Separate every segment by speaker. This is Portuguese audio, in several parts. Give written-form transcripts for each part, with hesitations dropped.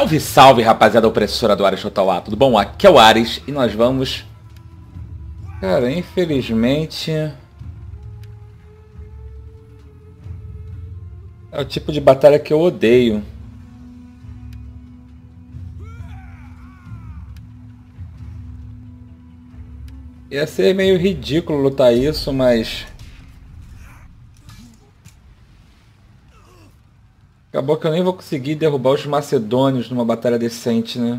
Speaker 1: Salve, salve, rapaziada opressora do Ares Total A, tudo bom? Aqui é o Ares e nós vamos... Cara, infelizmente... É o tipo de batalha que eu odeio. Ia ser meio ridículo lutar isso, mas... Acabou que eu nem vou conseguir derrubar os macedônios numa batalha decente, né?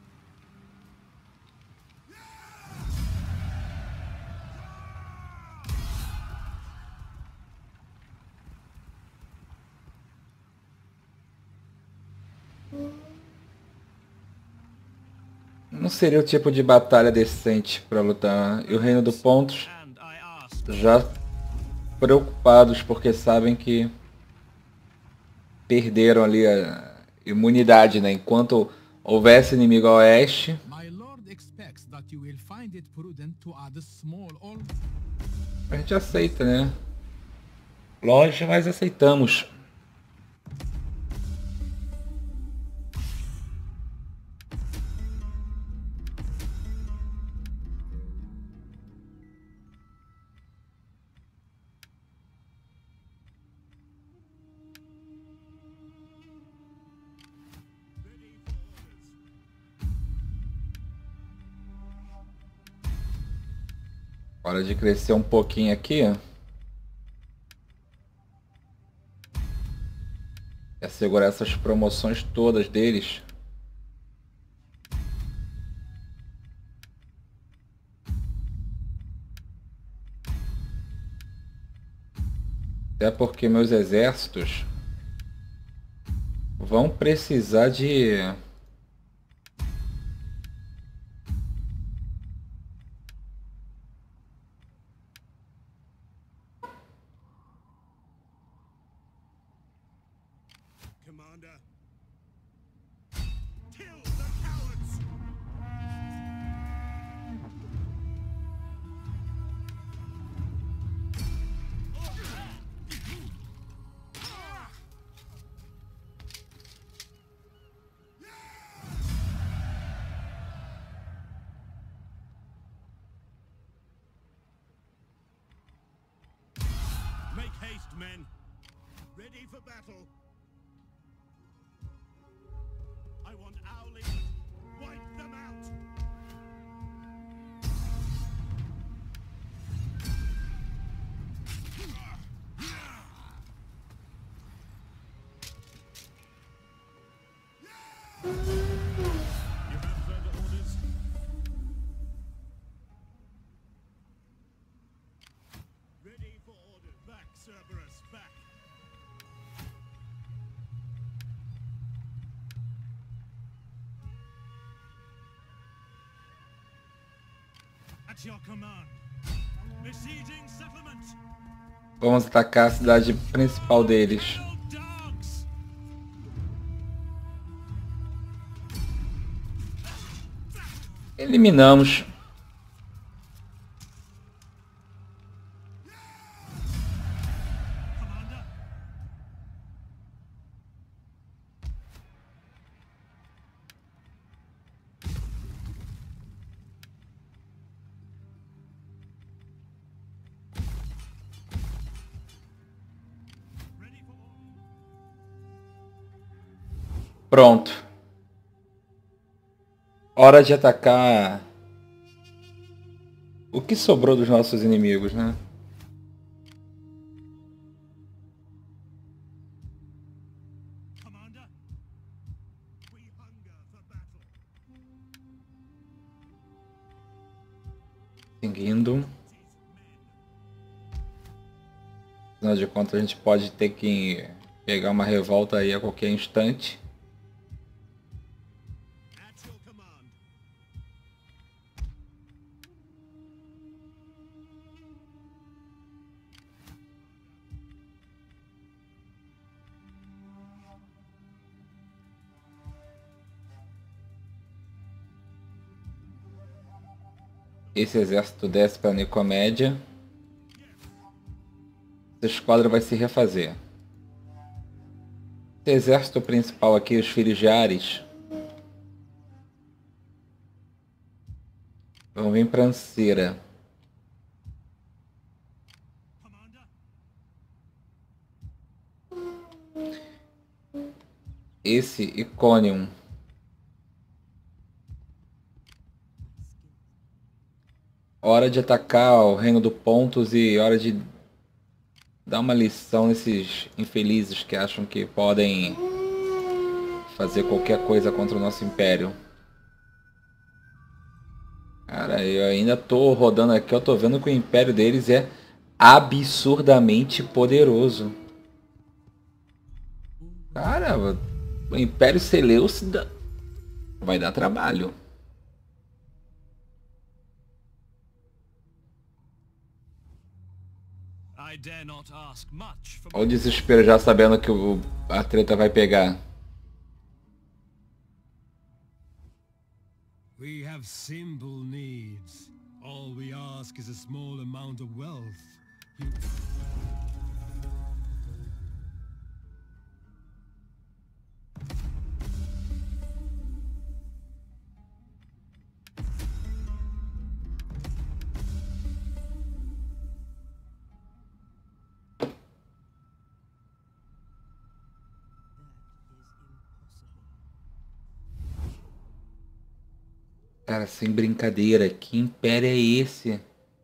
Speaker 1: Não seria o tipo de batalha decente para lutar. E o Reino do Pontos já preocupados porque sabem que perderam ali a imunidade, né? Enquanto houvesse inimigo a oeste. A gente aceita, né? Longe, mas aceitamos. Hora de crescer um pouquinho aqui. E assegurar essas promoções todas deles. Até porque meus exércitos vão precisar de...
Speaker 2: Men, ready for battle. I want our leaders. Wipe them out. You have further orders? Ready for order. Back, Cerberus, back. At your command. Besieging settlement.
Speaker 1: Vamos atacar a cidade principal deles. Eliminamos. Pronto. Hora de atacar o que sobrou dos nossos inimigos, né? Seguindo. Afinal de contas, a gente pode ter que pegar uma revolta aí a qualquer instante. Esse exército desce para a Nicomédia. Essa esquadra vai se refazer. Esse exército principal aqui, os filhos de Ares, Vamos vir pra Anceira.
Speaker 2: Commander,
Speaker 1: Esse Iconium. Hora de atacar o Reino do Pontos e hora de dar uma lição nesses infelizes que acham que podem fazer qualquer coisa contra o nosso Império. Cara, eu ainda tô rodando aqui, eu tô vendo que o Império deles é absurdamente poderoso. Cara, o Império Seleucida vai dar trabalho.
Speaker 2: I dare not ask much for
Speaker 1: Olha o desespero já sabendo que a treta vai pegar.
Speaker 3: We have simple needs. All we ask is a small amount of wealth.
Speaker 1: Cara, sem brincadeira, que império é esse?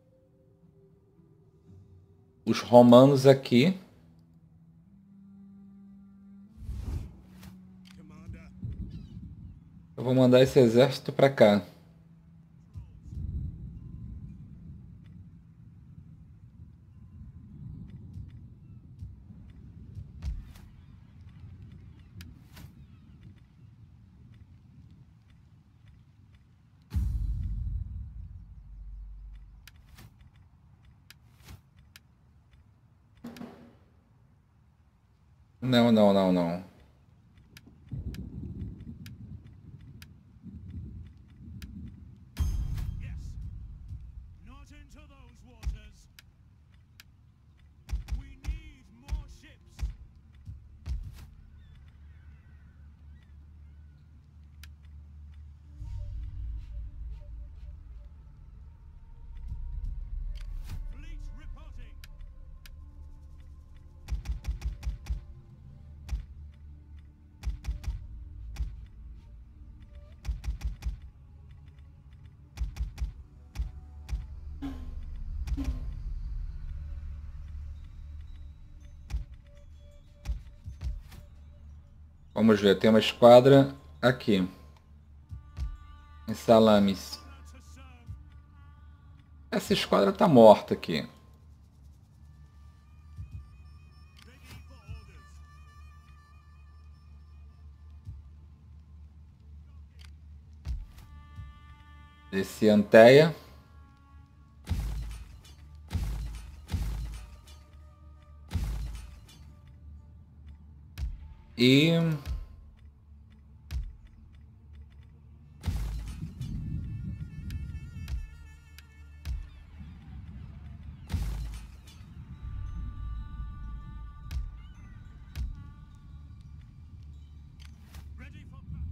Speaker 1: Os romanos aqui.
Speaker 2: Commander.
Speaker 1: Eu vou mandar esse exército pra cá. Não, não, não, não.
Speaker 2: Yes. Not into those waters. We need more ships. Fleet reporting.
Speaker 1: Vamos ver, tem uma esquadra aqui. Em Salamis.
Speaker 2: Honor to serve.
Speaker 1: Essa esquadra tá morta aqui.
Speaker 2: Ready for orders.
Speaker 1: Desci Anteia. E
Speaker 2: Ready for battle.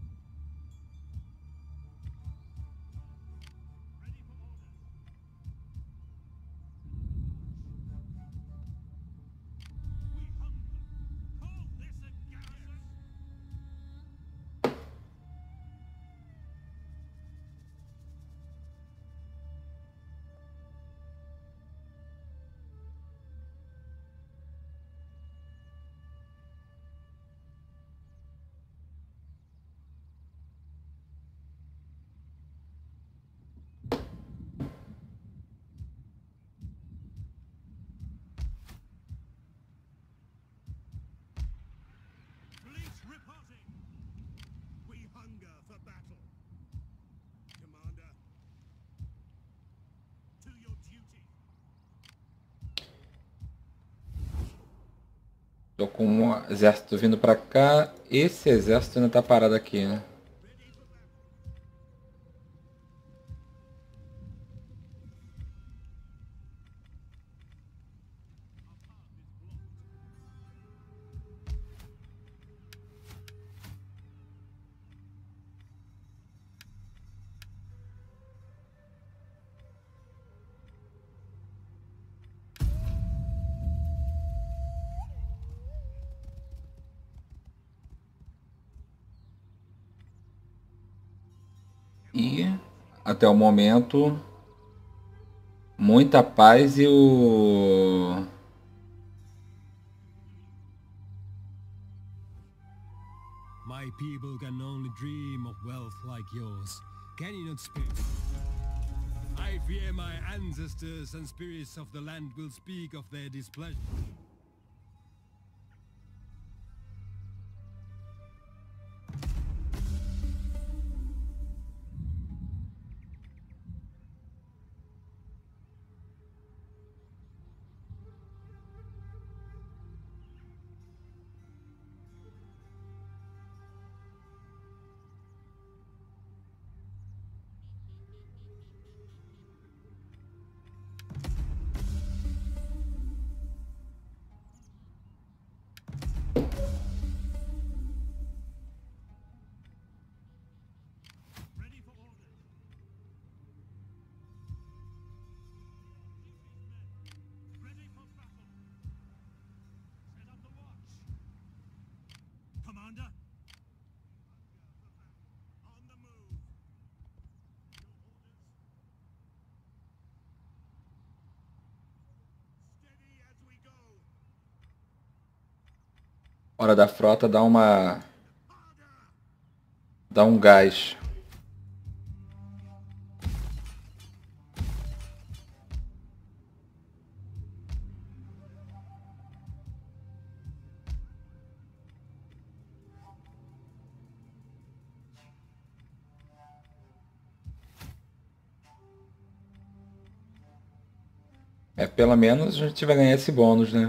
Speaker 2: Ready for orders. We hunger. Call this a garrison? Fleet reporting. We hunger for battle. Commander. To your duty.
Speaker 1: tô com um exército vindo pra cá. Esse exército ainda tá parado aqui, né?
Speaker 2: Ready for battle.
Speaker 1: E até o momento, muita paz e o...
Speaker 3: My people can only dream of wealth like yours. Can you not speak? I fear my ancestors and spirits of the land will speak of their displeasure.
Speaker 2: Ready for orders. Ready for battle. Set up the watch. Commander. On the move. Your orders. Steady as we go.
Speaker 1: Hora da frota dá uma... dá um gás. É, pelo menos a gente vai ganhar esse bônus, né?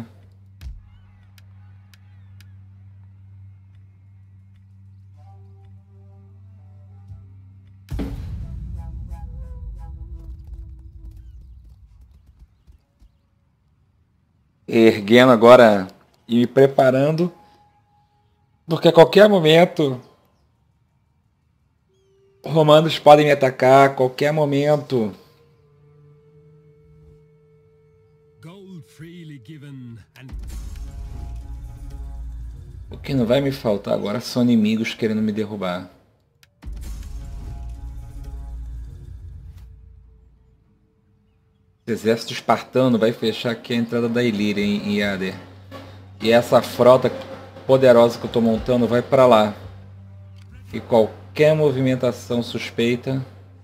Speaker 1: Erguendo agora e me preparando, porque a qualquer momento romanos podem me atacar, a qualquer momento.
Speaker 3: Gold freely given and
Speaker 1: O que não vai me faltar agora são inimigos querendo me derrubar. O exército espartano vai fechar aqui a entrada da Ilíria em Yader. E essa frota poderosa que eu estou montando vai para lá. E qualquer movimentação suspeita...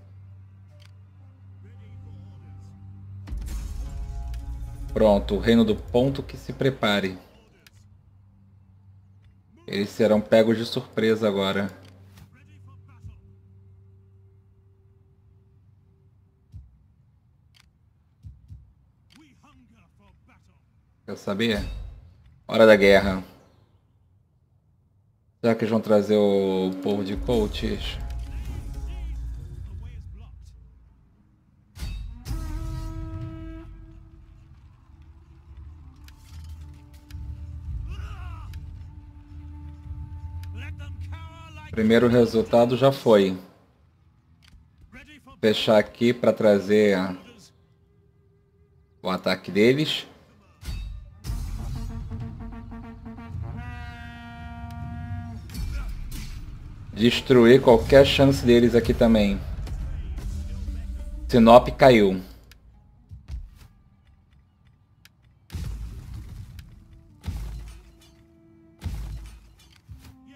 Speaker 1: Pronto, o Reino do Ponto que se prepare. Eles serão pegos de surpresa agora.
Speaker 2: Ready for battle. We hunger for battle.
Speaker 1: Quer saber? Hora da guerra. Será que eles vão trazer o povo de coaches?
Speaker 2: The way is blocked. Let them cower like
Speaker 1: Primeiro resultado já foi.
Speaker 2: ready for
Speaker 1: Fechar aqui para trazer
Speaker 2: orders.
Speaker 1: o ataque deles. Destruir qualquer chance deles aqui também. Sinop caiu.
Speaker 2: Yes.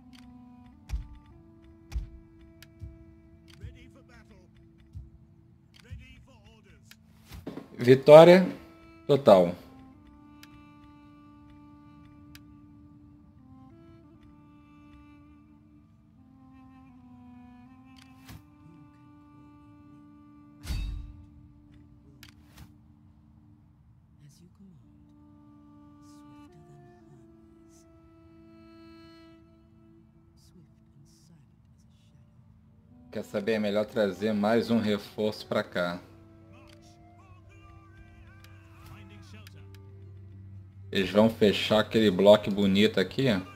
Speaker 2: Ready for battle. Ready for orders.
Speaker 1: Vitória total.
Speaker 4: As you command, swifter than Hermes. Swift and silent as a shadow.
Speaker 1: Quer saber? É melhor trazer mais um reforço para cá.
Speaker 2: Finding shelter.
Speaker 1: Eles vão fechar aquele bloco bonito aqui.
Speaker 2: Guards.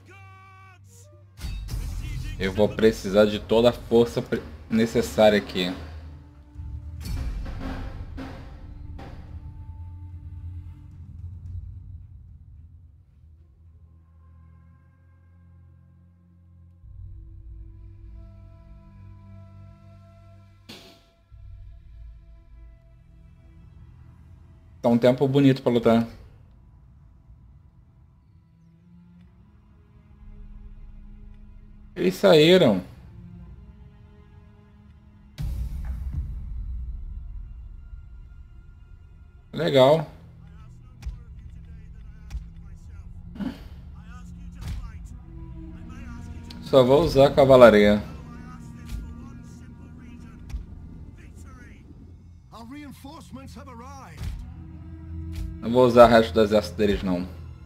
Speaker 1: Eu vou precisar de toda a força necessária aqui. Tá um tempo bonito pra lutar. Eles saíram. Legal. Só vou usar a cavalaria.
Speaker 3: Our reinforcements have arrived.
Speaker 1: Não vou usar o resto do exército deles, não.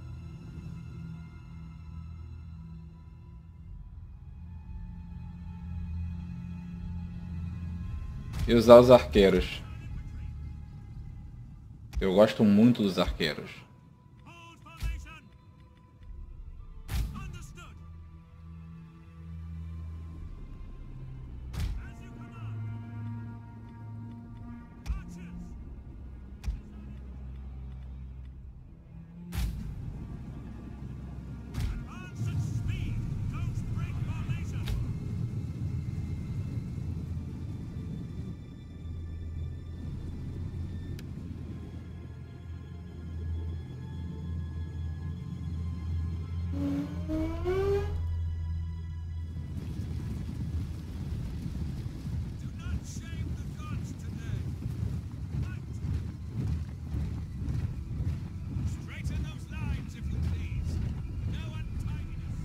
Speaker 1: E usar os arqueiros. Eu gosto muito dos arqueiros.
Speaker 2: Hold formation. Understood. As you command. Archers. Advance at speed. Don't break formation. Do not shame the gods today. Fight. Straighten those lines, if you please. No untidiness.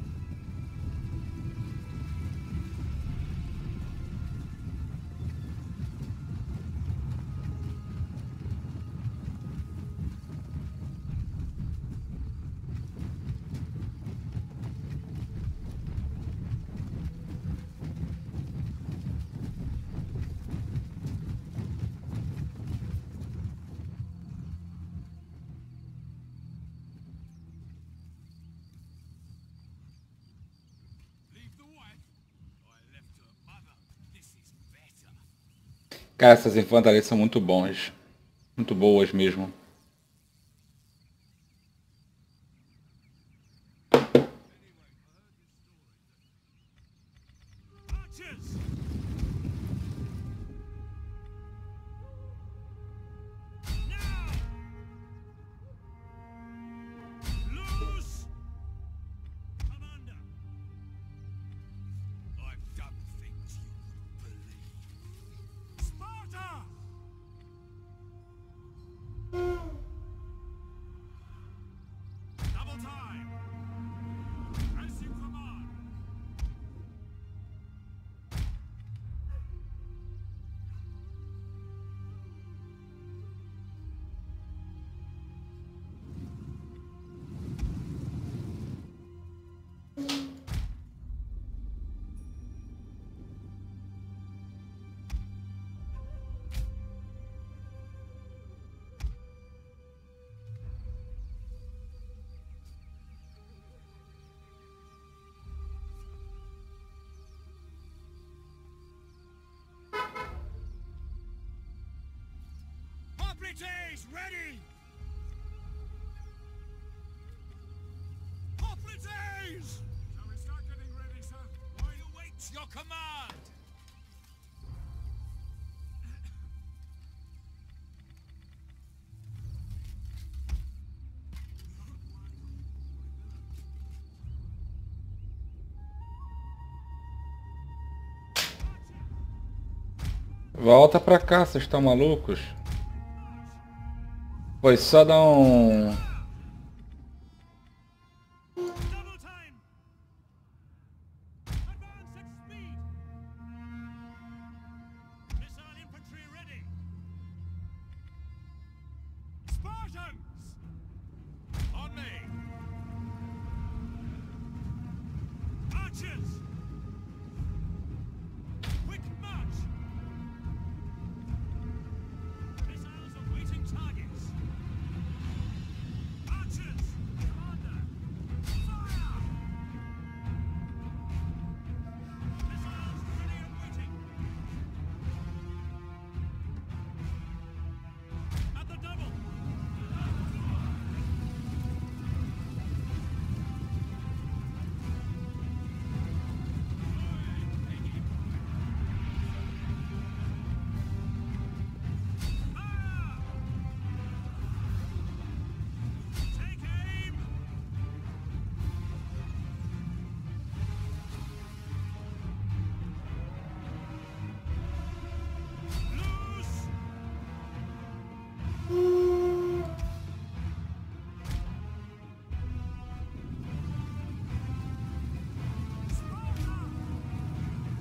Speaker 2: Leave the wife. I left her mother. This is better.
Speaker 1: Cara, essas infantarias são muito bons. Muito boas mesmo.
Speaker 2: Archers! Now! Loose! Commander! I've done things you wouldn't believe. Sparta! Double time! As you command! Hoplites, ready! Hoplites! Shall we start getting ready, sir? While you wait your command!
Speaker 1: Volta pra cá, vocês estão malucos? Foi só dar um...
Speaker 2: Double time! Advance at speed! Missile infantry ready! Spartans! On me! Archers! Quick march! Missiles awaiting targets!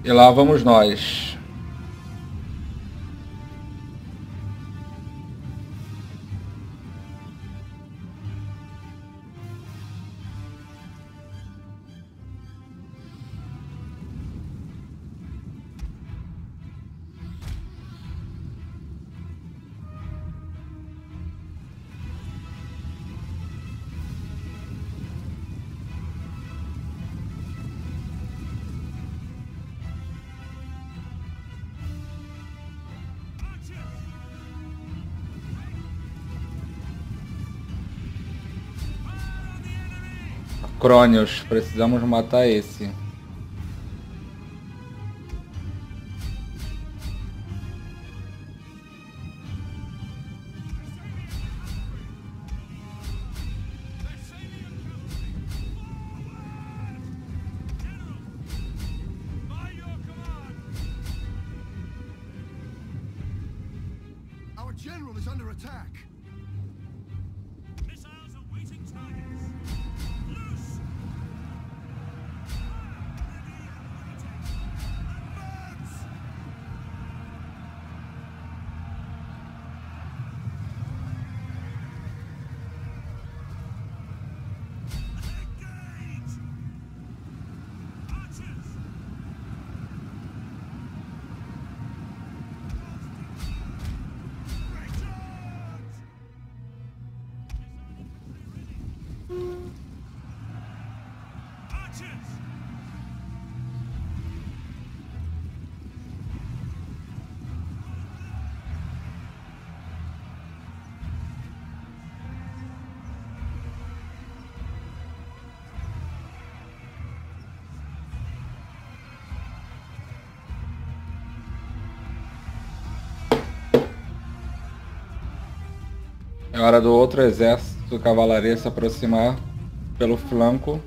Speaker 1: E lá vamos nós. Crônios, precisamos matar esse.
Speaker 2: Our general is under attack. Missiles awaiting targets. Loose. Advance. Engage. Archers.
Speaker 1: É hora do outro exército cavalaria se aproximar pelo flanco.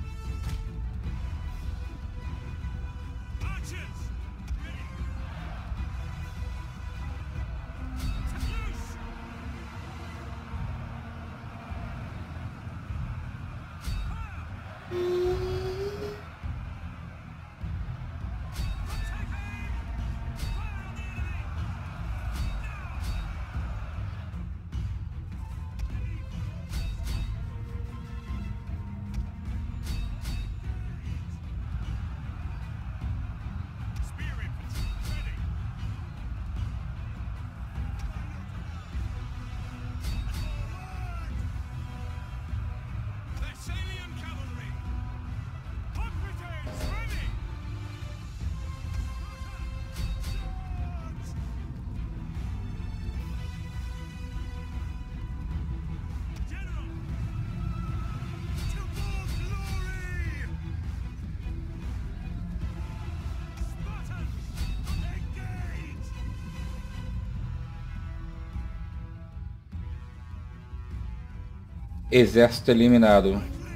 Speaker 1: Exército eliminado.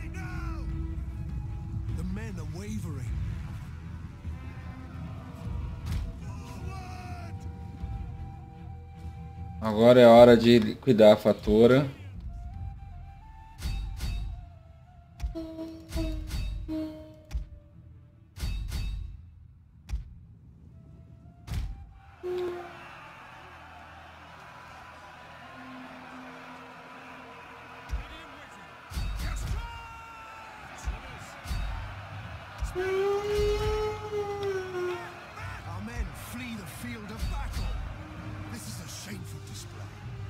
Speaker 2: The men are wavering.
Speaker 1: Agora é hora de liquidar a fatora.
Speaker 2: Our men flee the field of battle. This is a shameful display.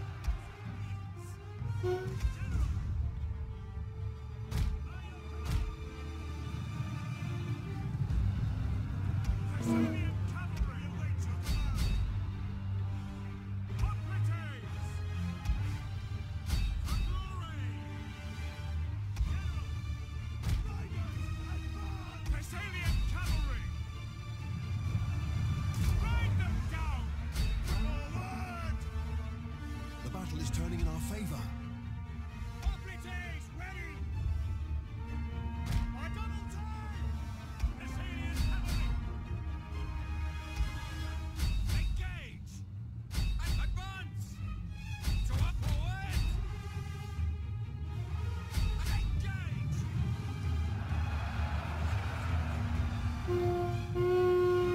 Speaker 2: Thessalian cavalry! Grind them down! Forward!
Speaker 5: The battle is turning in our favor.
Speaker 2: Operatives ready! On double time! Thessalian cavalry! Engage! Advance! To our forward! Engage!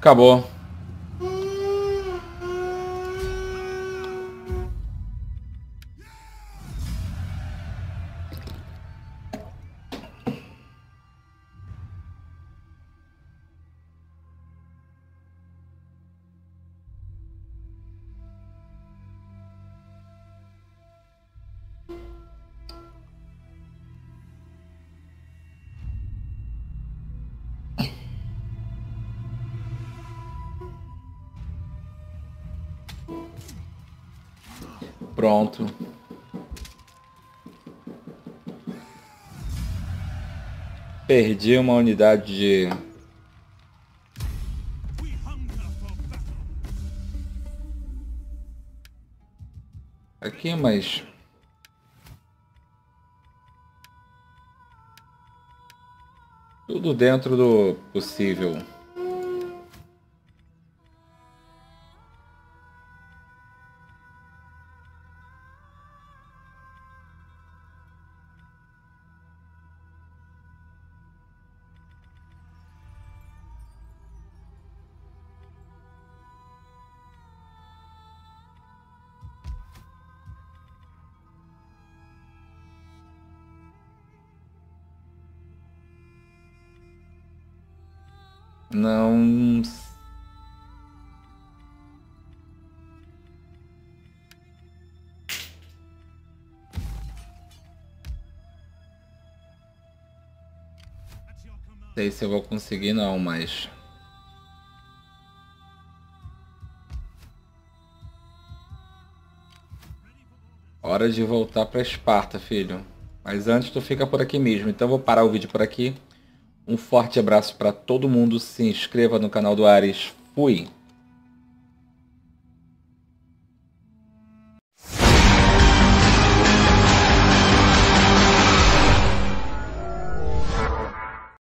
Speaker 1: Acabou. Pronto. Perdi uma unidade de... Aqui, mas... Tudo dentro do possível. Não... sei se eu vou conseguir não, mas... Hora de voltar para Esparta, filho. Mas antes tu fica por aqui mesmo. Então eu vou parar o vídeo por aqui. Um forte abraço para todo mundo. Se inscreva no canal do Ares. Fui!